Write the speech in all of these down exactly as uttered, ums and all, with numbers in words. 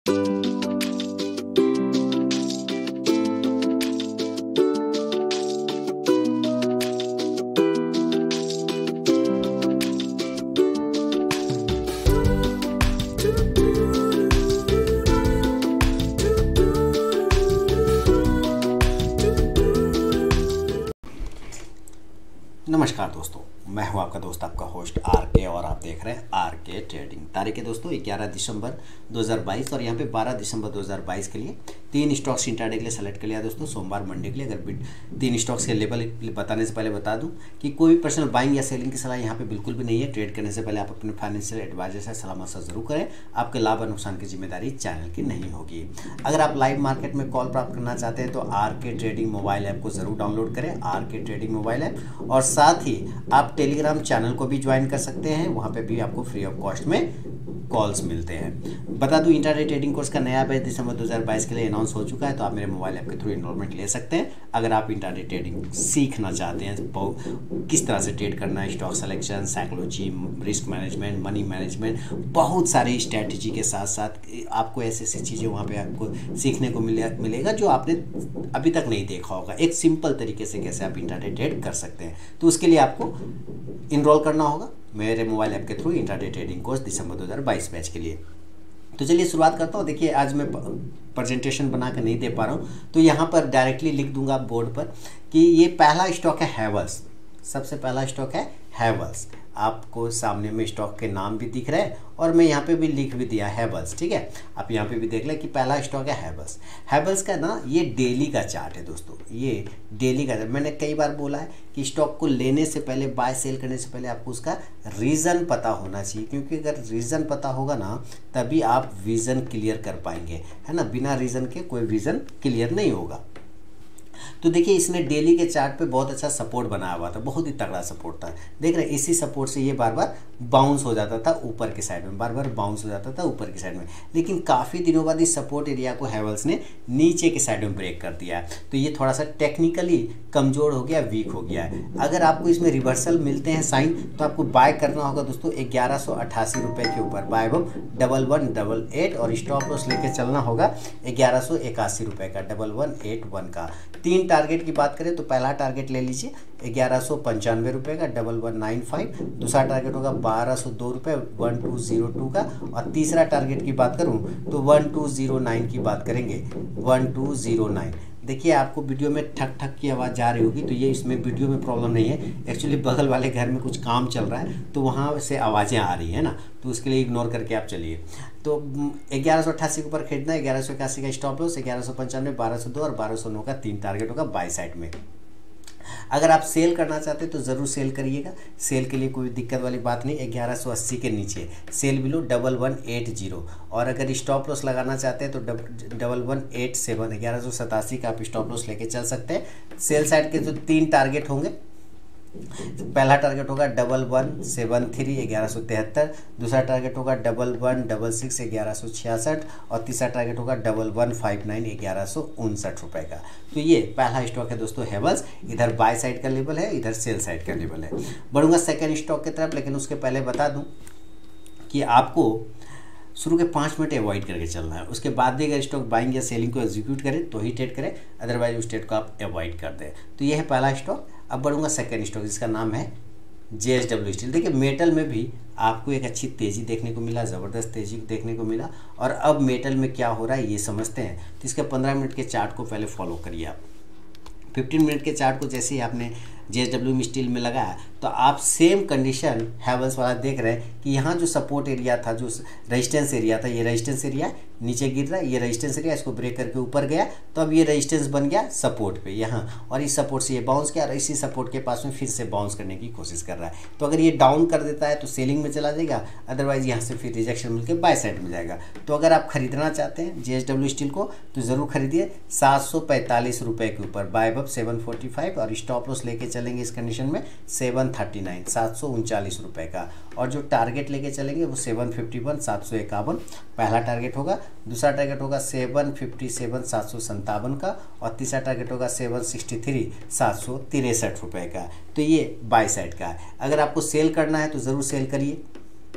नमस्कार दोस्तों, मैं हूं आपका दोस्त आपका होस्ट आर के और आप देख रहे हैं आर के ट्रेडिंग। तारीख है दोस्तों ग्यारह दिसंबर दो हज़ार बाईस और यहां पे बारह दिसंबर दो हज़ार बाईस के लिए तीन स्टॉक्स इंट्राडे के लिए सेलेक्ट कर लिया दोस्तों, सोमवार मंडे के लिए। अगर तीन स्टॉक्स के लेवल बताने से पहले बता दूं कि कोई भी पर्सनल बाइंग या सेलिंग की सलाह यहाँ पे बिल्कुल भी नहीं है। ट्रेड करने से पहले आप अपने फाइनेंशियल एडवाइजर से सलाह मशवरा जरूर करें। आपके लाभ और नुकसान की जिम्मेदारी चैनल की नहीं होगी। अगर आप लाइव मार्केट में कॉल प्राप्त करना चाहते हैं तो आर के ट्रेडिंग मोबाइल ऐप को जरूर डाउनलोड करें, आर के ट्रेडिंग मोबाइल ऐप। और साथ ही आप टेलीग्राम चैनल को भी ज्वाइन कर सकते हैं, वहाँ पे भी आपको फ्री ऑफ कॉस्ट में कॉल्स मिलते हैं। बता दूं इंट्राडे ट्रेडिंग कोर्स का नया बैच दिसंबर दो हज़ार बाईस के लिए अनाउंस हो चुका है, तो आप मेरे मोबाइल ऐप के थ्रू इनरोलमेंट ले सकते हैं। अगर आप इंट्राडे ट्रेडिंग सीखना चाहते हैं, किस तरह से ट्रेड करना है, stock selection, psychology, risk management, money management, बहुत सारी स्ट्रैटेजी के साथ साथ आपको ऐसी ऐसी चीज़ें वहाँ पे आपको सीखने को मिले मिलेगा जो आपने अभी तक नहीं देखा होगा। एक सिंपल तरीके से कैसे आप इंट्राडे ट्रेड कर सकते हैं, तो उसके लिए आपको इनरोल करना होगा मेरे मोबाइल ऐप के थ्रू इंट्राडे ट्रेडिंग कोर्स दिसंबर दो हज़ार बाईस बैच के लिए। तो चलिए शुरुआत करता हूँ। देखिए आज मैं प्रेजेंटेशन बना कर नहीं दे पा रहा हूँ, तो यहाँ पर डायरेक्टली लिख दूंगा बोर्ड पर कि ये पहला स्टॉक है हैवेल्स। सबसे पहला स्टॉक है हैवेल्स। आपको सामने में स्टॉक के नाम भी दिख रहे हैं और मैं यहाँ पे भी लिख भी दिया हैवेल्स, ठीक है। आप यहाँ पे भी देख लें कि पहला स्टॉक है हैवेल्स। हैवेल्स का ना ये डेली का चार्ट है दोस्तों, ये डेली का। मैंने कई बार बोला है कि स्टॉक को लेने से पहले, बाय सेल करने से पहले आपको उसका रीज़न पता होना चाहिए, क्योंकि अगर रीज़न पता होगा ना तभी आप विज़न क्लियर कर पाएंगे, है ना। बिना रीज़न के कोई विज़न क्लियर नहीं होगा। तो देखिए इसने डेली के चार्ट पे बहुत अच्छा सपोर्ट बनाया हुआ था, बहुत ही तगड़ा सपोर्ट था। देख रहे हैं इसी सपोर्ट से ये बार बार बाउंस हो जाता था ऊपर की साइड में, बार बार बाउंस हो जाता था ऊपर की साइड में। लेकिन काफ़ी दिनों बाद इस सपोर्ट एरिया को हैवेल्स ने नीचे की साइड में ब्रेक कर दिया, तो ये थोड़ा सा टेक्निकली कमज़ोर हो गया, वीक हो गया है। अगर आपको इसमें रिवर्सल मिलते हैं साइन, तो आपको बाय करना होगा दोस्तों ग्यारह सौ अट्ठासी रुपये के ऊपर, buy above double one double eight, और स्टॉप लॉस लेके चलना होगा ग्यारह सौ इक्यासी रुपये का, डबल वन एट वन का। तीन टारगेट की बात करें तो पहला टारगेट ले लीजिए ग्यारह सौ पंचानवे रुपये का, डबल वन नाइन फाइव। दूसरा टारगेट होगा बारह सौ दो रुपये, वन टू जीरो टू का। और तीसरा टारगेट की बात करूं तो वन टू जीरो नाइन की बात करेंगे, वन टू जीरो नाइन। देखिए आपको वीडियो में ठक ठक की आवाज़ जा रही होगी, तो ये इसमें वीडियो में प्रॉब्लम नहीं है, एक्चुअली बगल वाले घर में कुछ काम चल रहा है तो वहाँ से आवाज़ें आ रही है ना, तो उसके लिए इग्नोर करके आप चलिए। तो ग्यारह सौ अट्ठासी के ऊपर खरीदना है, ग्यारह सौ इक्यासी का स्टॉप लॉस, ग्यारह सौ पंचानवे, बारह सौ दो और बारह सौ नौ का तीन टारगेट होगा बाय साइड में। अगर आप सेल करना चाहते हैं तो ज़रूर सेल करिएगा, सेल के लिए कोई दिक्कत वाली बात नहीं। ग्यारह सौ अस्सी के नीचे sell below double one eight zero, और अगर स्टॉप लॉस लगाना चाहते हैं तो डबल वन एट सेवन, ग्यारह सौ सतासी का आप स्टॉप लॉस लेके चल सकते हैं। सेल साइड के जो तीन टारगेट होंगे, पहला टारगेट होगा डबल वन सेवन थ्री, ग्यारह सौ तिहत्तर। दूसरा टारगेट होगा डबल वन डबल सिक्स, ग्यारह सौ छियासठ। और तीसरा टारगेट होगा डबल वन फाइव नाइन, ग्यारह सौ उनसठ रुपये का। तो ये पहला स्टॉक है दोस्तों हैवेल्स। इधर बाय साइड का लेवल है, इधर सेल साइड का लेवल है। बढ़ूंगा सेकेंड स्टॉक की तरफ, लेकिन उसके पहले बता दूं कि आपको शुरू के पाँच मिनट अवॉइड करके चलना है। उसके बाद भी अगर स्टॉक बाइंग या सेलिंग को एग्जीक्यूट करें तो ही ट्रेड करें, अदरवाइज उस ट्रेड को आप अवॉइड कर दें। तो ये है पहला स्टॉक। अब बढ़ूंगा सेकंड स्टॉक, जिसका नाम है जे एस डब्ल्यू स्टील। देखिए मेटल में भी आपको एक अच्छी तेज़ी देखने को मिला, ज़बरदस्त तेज़ी देखने को मिला। और अब मेटल में क्या हो रहा है ये समझते हैं। तो इसके पंद्रह मिनट के चार्ट को पहले फॉलो करिए आप। फिफ्टीन मिनट के चार्ट को जैसे ही आपने जे एस डब्ल्यू स्टील में लगाया तो आप सेम कंडीशन हैवेल्स वाला देख रहे हैं कि यहाँ जो सपोर्ट एरिया था, जो रेजिस्टेंस एरिया था, ये रेजिस्टेंस एरिया नीचे गिर रहा है, ये रेजिस्टेंस एरिया इसको ब्रेक करके ऊपर गया, तो अब ये रेजिस्टेंस बन गया सपोर्ट पे यहाँ, और इस सपोर्ट से ये बाउंस किया और इसी सपोर्ट के पास में फिर से बाउंस करने की कोशिश कर रहा है। तो अगर ये डाउन कर देता है तो सेलिंग में चला जाएगा, अदरवाइज यहाँ से फिर रिजेक्शन मिलकर बाय साइड में जाएगा। तो अगर आप खरीदना चाहते हैं जे एस डब्ल्यू स्टील को तो ज़रूर खरीदिए सात सौ पैंतालीस रुपये के ऊपर, buy above seven forty five, और स्टॉप लॉस लेके चलेंगे इस कंडीशन में सेवन थर्टी नाइन, सात सौ उनचालीस रुपये का। और जो टारगेट लेके चलेंगे वो सेवन फिफ्टी वन, सात सौ इक्यावन पहला टारगेट होगा। दूसरा टारगेट होगा सेवन फिफ्टी सेवन, सात सौ संतावन का। और तीसरा टारगेट होगा सेवन सिक्सटी थ्री, सात सौ तिरसठ रुपये का। तो ये बाय साइड का है। अगर आपको सेल करना है तो ज़रूर सेल करिए,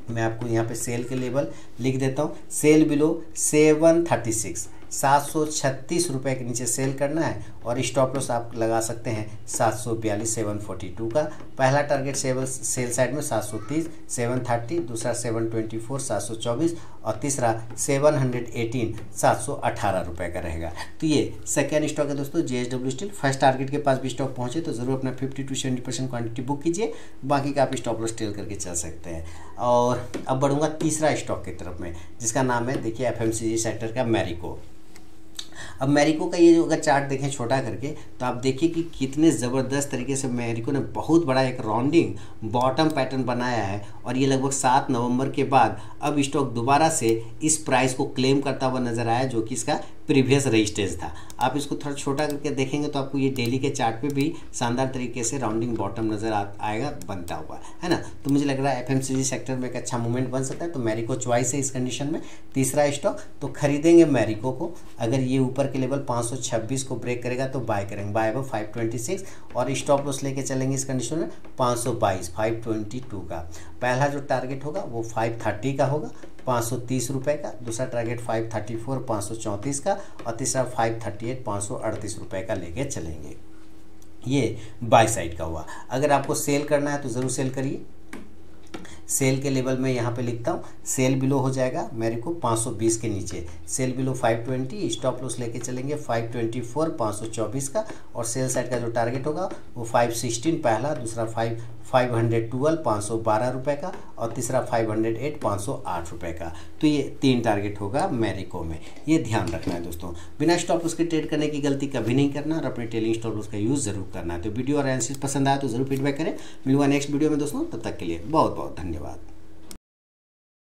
मैं आपको यहाँ पे सेल के लेवल लिख देता हूँ। Sell below seven thirty six, सात सौ छत्तीस रुपये के नीचे सेल करना है और स्टॉप लॉस आप लगा सकते हैं सात सौ बयालीस, सेवन फोर्टी टू का। पहला टारगेट सेल सेल साइड में सात सौ तीस, सेवन थर्टी, दूसरा सेवन ट्वेंटी फोर, सात सौ चौबीस और तीसरा सेवन हंड्रेड एटीन, सात सौ अठारह रुपये का रहेगा। तो ये सेकेंड स्टॉक है दोस्तों, जेएसडब्ल्यू स्टील। फर्स्ट टारगेट के पास भी स्टॉक पहुँचे तो ज़रूर अपना fifty to seventy percent quantity book कीजिए, बाकी का आप स्टॉप लॉस टेल करके चल सकते हैं। और अब बढ़ूँगा तीसरा स्टॉक की तरफ में, जिसका नाम है देखिए एफएमसीजी सेक्टर का मैरिको। अब मैरिको का ये जो अगर चार्ट देखें छोटा करके तो आप देखिए कि कितने ज़बरदस्त तरीके से मैरिको ने बहुत बड़ा एक राउंडिंग बॉटम पैटर्न बनाया है और ये लगभग सात नवंबर के बाद अब स्टॉक दोबारा से इस प्राइस को क्लेम करता हुआ नजर आया, जो कि इसका प्रीवियस रेजिस्टेंस था। आप इसको थोड़ा छोटा करके देखेंगे तो आपको ये डेली के चार्ट पे भी शानदार तरीके से राउंडिंग बॉटम नज़र आ आएगा बनता हुआ, है ना। तो मुझे लग रहा है एफएमसीजी सेक्टर में एक अच्छा मूवमेंट बन सकता है, तो मैरिको चॉइस है इस कंडीशन में। तीसरा स्टॉक तो खरीदेंगे मैरिको को, अगर ये ऊपर के लेवल पाँच सौ छब्बीस को ब्रेक करेगा तो बाय करेंगे, buy above five twenty six और स्टॉप लॉस लेके चलेंगे इस कंडीशन में पाँच सौ बाईस, फाइव ट्वेंटी टू का। पहला जो टारगेट होगा वो फाइव थर्टी का होगा, पाँच सौ तीस रुपये का। दूसरा टारगेट फाइव थर्टी फोर, पाँच सौ चौंतीस का और तीसरा फाइव थर्टी एट, पाँच सौ अड़तीस रुपये का लेके चलेंगे। ये बाय साइड का हुआ। अगर आपको सेल करना है तो ज़रूर सेल करिए। सेल के लेवल में यहाँ पे लिखता हूँ, सेल बिलो हो जाएगा मेरे को पाँच सौ बीस के नीचे, sell below five twenty, stop loss लेके चलेंगे फाइव ट्वेंटी फोर, पाँच सौ चौबीस का और सेल साइड का जो टारगेट होगा वो फाइव सिक्सटीन पहला, दूसरा फाइव फाइव हंड्रेड ट्वेल्व, पाँच सौ बारह रुपये का और तीसरा फाइव हंड्रेड एट, पाँच सौ आठ रुपये का। तो ये तीन टारगेट होगा मैरिको में, ये ध्यान रखना है दोस्तों। बिना स्टॉप लॉस के ट्रेड करने की गलती कभी नहीं करना और अपने टेलिंग स्टॉप लॉस का यूज़ जरूर करना है। तो वीडियो और एनालिसिस पसंद आया तो जरूर फीडबैक करें। मिलूंगा नेक्स्ट वीडियो में दोस्तों, तब तक के लिए बहुत बहुत धन्यवाद।